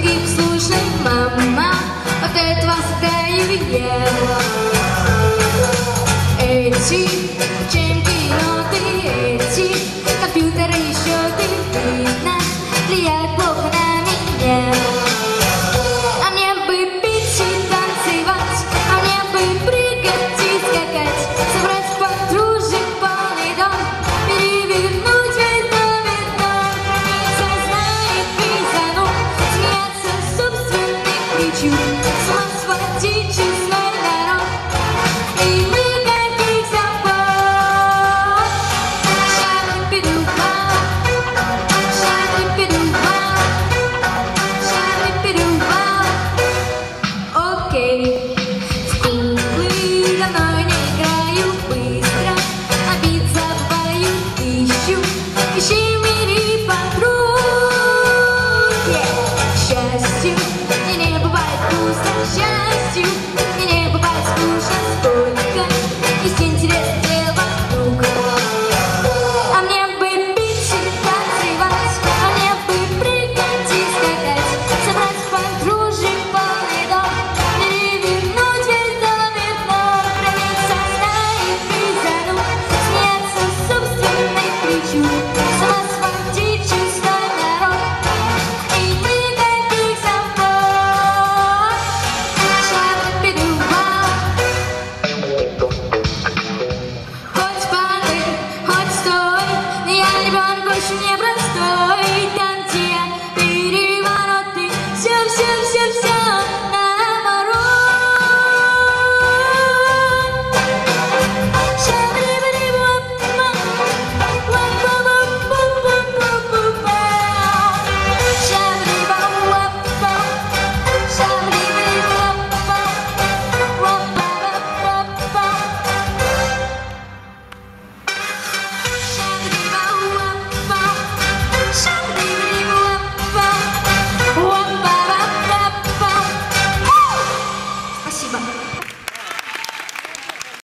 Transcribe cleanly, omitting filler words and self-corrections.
Маленький послушный мама, от этого стою я. Эти учебники, ноты, эти компьютеры и счеты, видно, влияют плохо на меня. А мне бы пить и танцевать, а мне бы прыгать и скакать, собрать подружек полный дом, перевернуть весь дом винтом, проникся, знает пизану, смеяться собственных причуд, с ума схватить честной народ. И никаких забот. Шалипидуба, шалипидуба, шалипидуба. Окей. В куклы давно не играю быстро, обид забываю, ищу в мире подруг. К счастью, мне не бывает пусто, к счастью, мне не бывает скучно, столько есть интересных дел вокруг. А мне бы пить и танцевать, а мне бы прыгать и скакать, собрать подружек полный дом, перевернуть весь дом винтом, проникся, знает пизану, смеяться собственных причуд, сама схватить чужой народ. И никаких забот. Шалипидуба. Хоть падай, хоть стой, я ребенок очень непростой. Там, где я перевороты, все